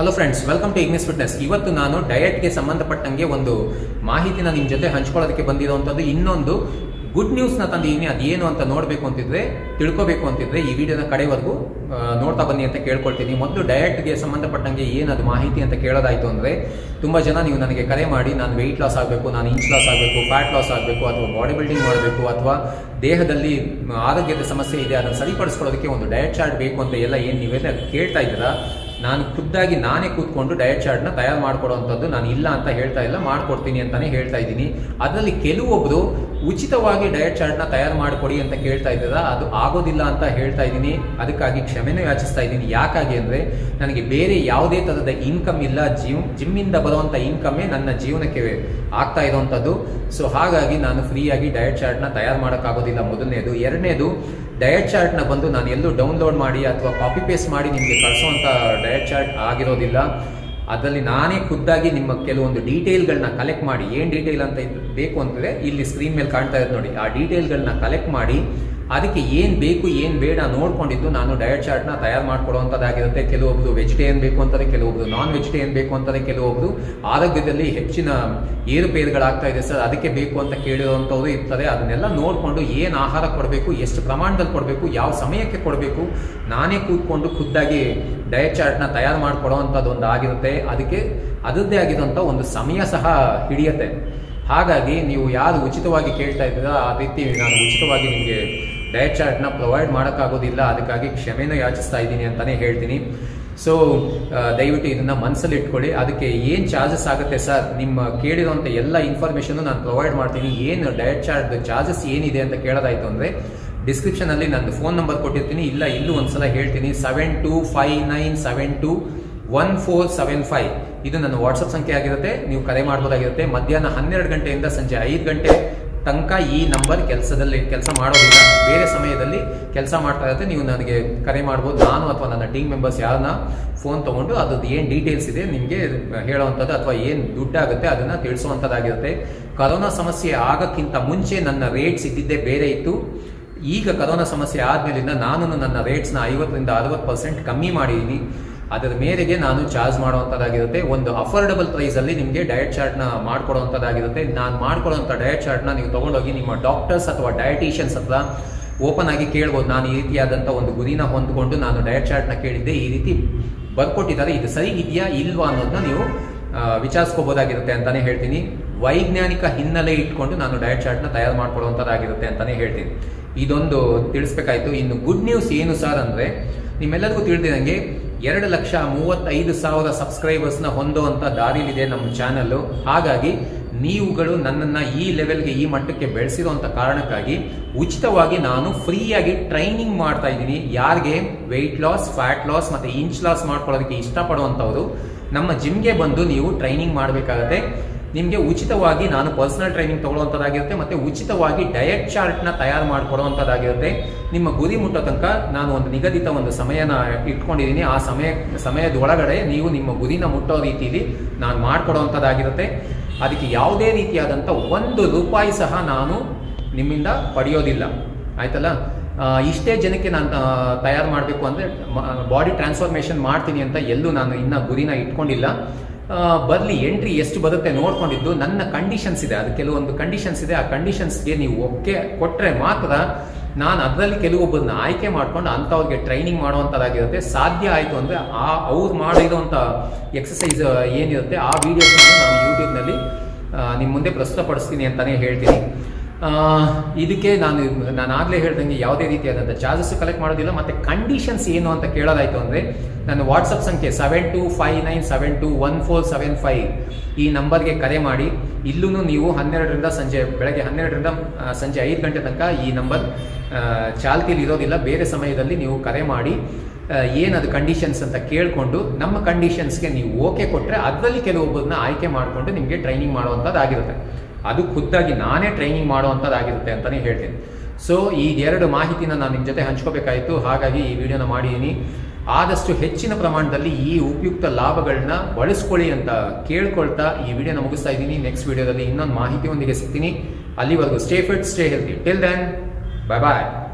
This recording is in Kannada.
Hello friends, welcome to Ignis Fitness. ಇವತ್ತು ನಾನು ಡಯಟ್ಗೆ ಸಂಬಂಧಪಟ್ಟಂಗೆ ಒಂದು ಮಾಹಿತಿನ ನಿಮ್ಮ ಜೊತೆ ಹಂಚ್ಕೊಳ್ಳೋದಕ್ಕೆ ಬಂದಿರುವಂಥದ್ದು. ಇನ್ನೊಂದು ಗುಡ್ ನ್ಯೂಸ್ನ ತಂದಿದ್ದೀನಿ. ಅದೇನು ಅಂತ ನೋಡಬೇಕು ಅಂತಿದ್ರೆ, ತಿಳ್ಕೋಬೇಕು ಅಂತಿದ್ರೆ ಈ ವಿಡಿಯೋನ ಕಡೆವರೆಗೂ ನೋಡ್ತಾ ಬನ್ನಿ ಅಂತ ಕೇಳ್ಕೊಳ್ತೀನಿ. ಮೊದಲು ಡಯಟ್ಗೆ ಸಂಬಂಧಪಟ್ಟಂಗೆ ಏನದು ಮಾಹಿತಿ ಅಂತ ಕೇಳೋದಾಯ್ತು ಅಂದರೆ, ತುಂಬ ಜನ ನೀವು ನನಗೆ ಕರೆ ಮಾಡಿ ನಾನು ವೆಯ್ಟ್ ಲಾಸ್ ಆಗಬೇಕು, ನಾನು ಇಂಚ್ ಲಾಸ್ ಆಗಬೇಕು, ಫ್ಯಾಟ್ ಲಾಸ್ ಆಗಬೇಕು, ಅಥವಾ ಬಾಡಿ ಬಿಲ್ಡಿಂಗ್ ಮಾಡಬೇಕು, ಅಥವಾ ದೇಹದಲ್ಲಿ ಆರೋಗ್ಯದ ಸಮಸ್ಯೆ ಇದೆ ಅದನ್ನು ಸರಿಪಡಿಸ್ಕೊಳ್ಳೋದಕ್ಕೆ ಒಂದು ಡಯಟ್ ಚಾರ್ಟ್ ಬೇಕು ಅಂತ ಎಲ್ಲ ಏನು ನೀವೆಲ್ಲ ಕೇಳ್ತಾ ಇದ್ದೀರಾ, ನಾನು ಖುದ್ದಾಗಿ ನಾನೇ ಕೂತ್ಕೊಂಡು ಡಯಟ್ ಚಾರ್ಟ್ನ ತಯಾರು ಮಾಡಿಕೊಡುವಂಥದ್ದು. ನಾನು ಇಲ್ಲ ಅಂತ ಹೇಳ್ತಾ ಇಲ್ಲ, ಮಾಡಿಕೊಡ್ತೀನಿ ಅಂತಾನೆ ಹೇಳ್ತಾ ಇದ್ದೀನಿ. ಅದರಲ್ಲಿ ಕೆಲವೊಬ್ಬರು ಉಚಿತವಾಗಿ ಡಯಟ್ ಚಾರ್ಟ್ನ ತಯಾರು ಮಾಡಿಕೊಡಿ ಅಂತ ಕೇಳ್ತಾ ಇದ್ದೀರಾ, ಅದು ಆಗೋದಿಲ್ಲ ಅಂತ ಹೇಳ್ತಾ ಇದ್ದೀನಿ. ಅದಕ್ಕಾಗಿ ಕ್ಷಮೆನೂ ಯಾಚಿಸ್ತಾ ಇದ್ದೀನಿ. ಯಾಕಾಗಿ ಅಂದರೆ ನನಗೆ ಬೇರೆ ಯಾವುದೇ ಥರದ ಇನ್ಕಮ್ ಇಲ್ಲ, ಜಿಮ್ಮಿಂದ ಬರುವಂಥ ಇನ್ಕಮ್ಮೇ ನನ್ನ ಜೀವನಕ್ಕೆ ಆಗ್ತಾ ಇರುವಂಥದ್ದು. ಸೊ ಹಾಗಾಗಿ ನಾನು ಫ್ರೀಯಾಗಿ ಡಯಟ್ ಚಾರ್ಟ್ನ ತಯಾರು ಮಾಡೋಕ್ಕಾಗೋದಿಲ್ಲ, ಮೊದಲನೇದು. ಎರಡನೇದು, ಡಯಟ್ ಚಾರ್ಟ್ನ ಬಂದು ನಾನು ಎಲ್ಲೂ ಡೌನ್ಲೋಡ್ ಮಾಡಿ ಅಥವಾ ಕಾಪಿ ಪೇಸ್ಟ್ ಮಾಡಿ ನಿಮಗೆ ಕಳಿಸೋವಂಥ ಡಯಟ್ ಚಾರ್ಟ್ ಆಗಿರೋದಿಲ್ಲ. ಅದರಲ್ಲಿ ನಾನೇ ಖುದ್ದಾಗಿ ನಿಮ್ಮ ಕೆಲವೊಂದು ಡೀಟೇಲ್ಗಳನ್ನ ಕಲೆಕ್ಟ್ ಮಾಡಿ, ಏನು ಡೀಟೇಲ್ ಅಂತ ಬೇಕು ಅಂತಂದರೆ ಇಲ್ಲಿ ಸ್ಕ್ರೀನ್ ಮೇಲೆ ಕಾಣ್ತಾ ಇರೋದು ನೋಡಿ, ಆ ಡೀಟೇಲ್ಗಳನ್ನ ಕಲೆಕ್ಟ್ ಮಾಡಿ ಅದಕ್ಕೆ ಏನು ಬೇಕು ಏನು ಬೇಡ ನೋಡ್ಕೊಂಡಿದ್ದು ನಾನು ಡಯಟ್ ಚಾರ್ಟ್ನ ತಯಾರು ಮಾಡಿಕೊಡುವಂಥದ್ದಾಗಿರುತ್ತೆ. ಕೆಲವೊಬ್ರು ವೆಜಿಟೇರಿಯನ್ ಬೇಕು ಅಂತಾರೆ, ಕೆಲವೊಬ್ರು ನಾನ್ ವೆಜಿಟೇರಿಯನ್ ಬೇಕು ಅಂತಾರೆ, ಕೆಲವೊಬ್ರು ಆರೋಗ್ಯದಲ್ಲಿ ಹೆಚ್ಚಿನ ಏರುಪೇರುಗಳಾಗ್ತಾ ಇದೆ ಸರ್ ಅದಕ್ಕೆ ಬೇಕು ಅಂತ ಕೇಳಿರುವಂಥವ್ರು ಇರ್ತಾರೆ. ಅದನ್ನೆಲ್ಲ ನೋಡಿಕೊಂಡು ಏನು ಆಹಾರ ಕೊಡಬೇಕು, ಎಷ್ಟು ಪ್ರಮಾಣದಲ್ಲಿ ಕೊಡಬೇಕು, ಯಾವ ಸಮಯಕ್ಕೆ ಕೊಡಬೇಕು, ನಾನೇ ಕೂತ್ಕೊಂಡು ಖುದ್ದಾಗಿ ಡಯಟ್ ಚಾರ್ಟ್ನ ತಯಾರು ಮಾಡಿಕೊಡುವಂಥದ್ದು ಒಂದು ಆಗಿರುತ್ತೆ. ಅದಕ್ಕೆ ಅದರದ್ದೇ ಆಗಿರುವಂಥ ಒಂದು ಸಮಯ ಸಹ ಹಿಡಿಯುತ್ತೆ. ಹಾಗಾಗಿ ನೀವು ಯಾರು ಉಚಿತವಾಗಿ ಕೇಳ್ತಾ ಇದ್ದೀರಾ ಆ ರೀತಿ ನಾನು ಉಚಿತವಾಗಿ ನಿಮಗೆ ಡಯಟ್ ಚಾರ್ಟ್ನ ಪ್ರೊವೈಡ್ ಮಾಡೋಕ್ಕಾಗೋದಿಲ್ಲ. ಅದಕ್ಕಾಗಿ ಕ್ಷಮೆನೂ ಯಾಚಿಸ್ತಾ ಇದ್ದೀನಿ ಅಂತಲೇ ಹೇಳ್ತೀನಿ. ಸೊ ದಯವಿಟ್ಟು ಇದನ್ನು ಮನಸ್ಸಲ್ಲಿ ಇಟ್ಕೊಳ್ಳಿ. ಅದಕ್ಕೆ ಏನು ಚಾರ್ಜಸ್ ಆಗುತ್ತೆ ಸರ್, ನಿಮ್ಮ ಕೇಳಿರುವಂಥ ಎಲ್ಲ ಇನ್ಫಾರ್ಮೇಷನ್ನು ನಾನು ಪ್ರೊವೈಡ್ ಮಾಡ್ತೀನಿ. ಏನು ಡಯಟ್ ಚಾರ್ಟ್ ಚಾರ್ಜಸ್ ಏನಿದೆ ಅಂತ ಕೇಳೋದಾಯಿತು ಅಂದರೆ, ಡಿಸ್ಕ್ರಿಪ್ಷನಲ್ಲಿ ನನ್ನ ಫೋನ್ ನಂಬರ್ ಕೊಟ್ಟಿರ್ತೀನಿ, ಇಲ್ಲ ಇಲ್ಲೂ ಒಂದ್ಸಲ ಹೇಳ್ತೀನಿ. 7259721475 ಇದು ನನ್ನ ವಾಟ್ಸಪ್ ಸಂಖ್ಯೆ ಆಗಿರುತ್ತೆ. ನೀವು ಕರೆ ಮಾಡ್ಬೋದಾಗಿರುತ್ತೆ. ಮಧ್ಯಾಹ್ನ 12 ಗಂಟೆಯಿಂದ ಸಂಜೆ 5 ಗಂಟೆ ತನಕ ಈ ನಂಬರ್ ಕೆಲಸ ಮಾಡೋದಿಲ್ಲ. ಬೇರೆ ಸಮಯದಲ್ಲಿ ಕೆಲಸ ಮಾಡ್ತಾ ಇರುತ್ತೆ. ನೀವು ನನಗೆ ಕರೆ ಮಾಡ್ಬೋದು. ನಾನು ಅಥವಾ ನನ್ನ ಟೀಮ್ ಮೆಂಬರ್ಸ್ ಯಾರನ್ನ ಫೋನ್ ತೊಗೊಂಡು ಅದ್ರದ್ದು ಏನು ಡೀಟೇಲ್ಸ್ ಇದೆ ನಿಮಗೆ ಹೇಳೋವಂಥದ್ದು ಅಥವಾ ಏನು ದುಡ್ಡಾಗುತ್ತೆ ಅದನ್ನು ತಿಳಿಸುವಂಥದ್ದಾಗಿರುತ್ತೆ. ಕರೋನಾ ಸಮಸ್ಯೆ ಆಗೋಕ್ಕಿಂತ ಮುಂಚೆ ನನ್ನ ರೇಟ್ಸ್ ಇದ್ದಿದ್ದೇ ಬೇರೆ ಇತ್ತು. ಈಗ ಕರೋನಾ ಸಮಸ್ಯೆ ಆದಮೇಲಿಂದ ನಾನು ನನ್ನ ರೇಟ್ಸ್ನ 50ರಿಂದ 60% ಕಮ್ಮಿ ಮಾಡಿದ್ದೀನಿ. ಅದರ ಮೇರೆಗೆ ನಾನು ಚಾರ್ಜ್ ಮಾಡುವಂಥದ್ದಾಗಿರುತ್ತೆ. ಒಂದು ಅಫೋರ್ಡಬಲ್ ಪ್ರೈಸಲ್ಲಿ ನಿಮಗೆ ಡಯಟ್ ಚಾರ್ಟ್ನ ಮಾಡ್ಕೊಡುವಂಥದ್ದಾಗಿರುತ್ತೆ. ನಾನು ಮಾಡ್ಕೊಡುವಂಥ ಡಯಟ್ ಚಾರ್ಟ್ನ ನೀವು ತೊಗೊಂಡೋಗಿ ನಿಮ್ಮ ಡಾಕ್ಟರ್ಸ್ ಅಥವಾ ಡಯಟಿಷಿಯನ್ಸ್ ಹತ್ರ ಓಪನ್ ಆಗಿ ಕೇಳ್ಬೋದು. ನಾನು ಈ ರೀತಿಯಾದಂಥ ಒಂದು ಗುರಿನ ಹೊಂದ್ಕೊಂಡು ನಾನು ಡಯಟ್ ಚಾರ್ಟ್ನ ಕೇಳಿದ್ದೆ, ಈ ರೀತಿ ಬರ್ಕೊಟ್ಟಿದ್ದಾರೆ, ಇದು ಸರಿ ಇದೆಯಾ ಇಲ್ವಾ ಅನ್ನೋದನ್ನ ನೀವು ವಿಚಾರಿಸ್ಕೋಬೋದಾಗಿರುತ್ತೆ ಅಂತಲೇ ಹೇಳ್ತೀನಿ. ವೈಜ್ಞಾನಿಕ ಹಿನ್ನೆಲೆ ಇಟ್ಕೊಂಡು ನಾನು ಡಯಟ್ ಚಾರ್ಟ್ನ ತಯಾರು ಮಾಡ್ಕೊಡುವಂಥದ್ದಾಗಿರುತ್ತೆ ಅಂತಲೇ ಹೇಳ್ತೀನಿ. ಇದೊಂದು ತಿಳಿಸ್ಬೇಕಾಯ್ತು. ಇನ್ನು ಗುಡ್ ನ್ಯೂಸ್ ಏನು ಸರ್ ಅಂದರೆ, ನಿಮ್ಮೆಲ್ಲರಿಗೂ ತಿಳಿದಿದಂಗೆ 2,35,000 ಸಬ್ಸ್ಕ್ರೈಬರ್ಸ್ನ ಹೊಂದುವಂಥ ದಾರಿಲಿದೆ ನಮ್ಮ ಚಾನಲ್ಲು. ಹಾಗಾಗಿ ನೀವುಗಳು ನನ್ನನ್ನು ಈ ಲೆವೆಲ್ಗೆ ಈ ಮಟ್ಟಕ್ಕೆ ಬೆಳೆಸಿರುವಂಥ ಕಾರಣಕ್ಕಾಗಿ ಉಚಿತವಾಗಿ ನಾನು ಫ್ರೀಯಾಗಿ ಟ್ರೈನಿಂಗ್ ಮಾಡ್ತಾ ಇದ್ದೀನಿ. ಯಾರಿಗೆ ವೆಯ್ಟ್ ಲಾಸ್, ಫ್ಯಾಟ್ ಲಾಸ್ ಮತ್ತು ಇಂಚ್ ಲಾಸ್ ಮಾಡ್ಕೊಳ್ಳೋದಕ್ಕೆ ಇಷ್ಟಪಡುವಂಥವ್ರು ನಮ್ಮ ಜಿಮ್ಗೆ ಬಂದು ನೀವು ಟ್ರೈನಿಂಗ್ ಮಾಡಬೇಕಾಗತ್ತೆ. ನಿಮಗೆ ಉಚಿತವಾಗಿ ನಾನು ಪರ್ಸನಲ್ ಟ್ರೈನಿಂಗ್ ತಗೊಳ್ಳುವಂಥದ್ದಾಗಿರುತ್ತೆ ಮತ್ತು ಉಚಿತವಾಗಿ ಡಯಟ್ ಚಾರ್ಟ್ನ ತಯಾರು ಮಾಡಿಕೊಡುವಂಥದ್ದಾಗಿರುತ್ತೆ. ನಿಮ್ಮ ಗುರಿ ಮುಟ್ಟೋ ತನಕ ನಾನು ಒಂದು ನಿಗದಿತ ಒಂದು ಸಮಯನ ಇಟ್ಕೊಂಡಿದ್ದೀನಿ. ಆ ಸಮಯದೊಳಗಡೆ ನೀವು ನಿಮ್ಮ ಗುರಿನ ಮುಟ್ಟೋ ರೀತಿಯಲ್ಲಿ ನಾನು ಮಾಡಿಕೊಡುವಂಥದ್ದಾಗಿರುತ್ತೆ. ಅದಕ್ಕೆ ಯಾವುದೇ ರೀತಿಯಾದಂಥ ₹1 ಸಹ ನಾನು ನಿಮ್ಮಿಂದ ಪಡೆಯೋದಿಲ್ಲ, ಆಯ್ತಲ್ಲ. ಇಷ್ಟೇ ಜನಕ್ಕೆ ನಾನು ತಯಾರು ಮಾಡಬೇಕು ಅಂದರೆ ಬಾಡಿ ಟ್ರಾನ್ಸ್ಫಾರ್ಮೇಷನ್ ಮಾಡ್ತೀನಿ ಅಂತ ಎಲ್ಲೂ ನಾನು ಇನ್ನೂ ಗುರಿನ ಇಟ್ಕೊಂಡಿಲ್ಲ. ಬರಲಿ, ಎಂಟ್ರಿ ಎಷ್ಟು ಬರುತ್ತೆ ನೋಡ್ಕೊಂಡಿದ್ದು. ನನ್ನ ಕಂಡೀಷನ್ಸ್ ಇದೆ, ಅದು ಕೆಲವೊಂದು ಕಂಡೀಷನ್ಸ್ ಇದೆ. ಆ ಕಂಡೀಷನ್ಸ್ಗೆ ನೀವು ಒಪ್ಪಿಗೆ ಕೊಟ್ಟರೆ ಮಾತ್ರ ನಾನು ಅದರಲ್ಲಿ ಕೆಲವೊಬ್ಬರನ್ನ ಆಯ್ಕೆ ಮಾಡ್ಕೊಂಡು ಅಂಥವ್ರಿಗೆ ಟ್ರೈನಿಂಗ್ ಮಾಡುವಂಥದ್ದಾಗಿರುತ್ತೆ. ಸಾಧ್ಯ ಆಯಿತು ಅಂದರೆ ಅವ್ರು ಮಾಡಿರೋಂಥ ಎಕ್ಸಸೈಸ್ ಏನಿರುತ್ತೆ ಆ ವಿಡಿಯೋಸ್ನ ನಾನು ಯೂಟ್ಯೂಬ್ನಲ್ಲಿ ನಿಮ್ಮ ಮುಂದೆ ಪ್ರಸ್ತುತಪಡಿಸ್ತೀನಿ ಅಂತಲೇ ಹೇಳ್ತೀನಿ. ಇದಕ್ಕೆ ನಾನು ಆಗಲೇ ಹೇಳ್ದಂಗೆ ಯಾವುದೇ ರೀತಿಯಾದಂಥ ಚಾರ್ಜಸ್ ಕಲೆಕ್ಟ್ ಮಾಡೋದಿಲ್ಲ. ಮತ್ತು ಕಂಡೀಷನ್ಸ್ ಏನು ಅಂತ ಕೇಳೋದಾಯಿತು ಅಂದರೆ, ನನ್ನ ವಾಟ್ಸಪ್ ಸಂಖ್ಯೆ 7259721475 ಈ ನಂಬರ್ಗೆ ಕರೆ ಮಾಡಿ. ಇಲ್ಲೂ ನೀವು ಬೆಳಗ್ಗೆ 12ರಿಂದ ಸಂಜೆ 5 ಗಂಟೆ ತನಕ ಈ ನಂಬರ್ ಚಾಲ್ತಿಯಲ್ಲಿ ಇರೋದಿಲ್ಲ. ಬೇರೆ ಸಮಯದಲ್ಲಿ ನೀವು ಕರೆ ಮಾಡಿ ಏನದು ಕಂಡೀಷನ್ಸ್ ಅಂತ ಕೇಳಿಕೊಂಡು ನಮ್ಮ ಕಂಡೀಷನ್ಸ್ಗೆ ನೀವು ಓಕೆ ಕೊಟ್ಟರೆ ಅದರಲ್ಲಿ ಕೆಲವೊಬ್ಬರನ್ನ ಆಯ್ಕೆ ಮಾಡಿಕೊಂಡು ನಿಮಗೆ ಟ್ರೈನಿಂಗ್ ಮಾಡುವಂಥದ್ದಾಗಿರುತ್ತೆ. ಅದು ಖುದ್ದಾಗಿ ನಾನೇ ಟ್ರೈನಿಂಗ್ ಮಾಡುವಂಥದ್ದಾಗಿರುತ್ತೆ ಅಂತಲೇ ಹೇಳ್ತೀನಿ. ಸೊ ಈ 2 ಮಾಹಿತಿನ ನಾನು ನಿಮ್ಮ ಜೊತೆ ಹಂಚ್ಕೋಬೇಕಾಯಿತು. ಹಾಗಾಗಿ ಈ ವಿಡಿಯೋನ ಮಾಡಿದ್ದೀನಿ. ಆದಷ್ಟು ಹೆಚ್ಚಿನ ಪ್ರಮಾಣದಲ್ಲಿ ಈ ಉಪಯುಕ್ತ ಲಾಭಗಳನ್ನ ಬಳಸ್ಕೊಳ್ಳಿ ಅಂತ ಕೇಳ್ಕೊಳ್ತಾ ಈ ವಿಡಿಯೋನ ಮುಗಿಸ್ತಾ ಇದ್ದೀನಿ. ನೆಕ್ಸ್ಟ್ ವಿಡಿಯೋದಲ್ಲಿ ಇನ್ನೊಂದು ಮಾಹಿತಿಯೊಂದಿಗೆ ಸಿಗ್ತೀನಿ. ಅಲ್ಲಿವರೆಗೂ stay fit, stay healthy. Till then, bye ಬಾಯ್.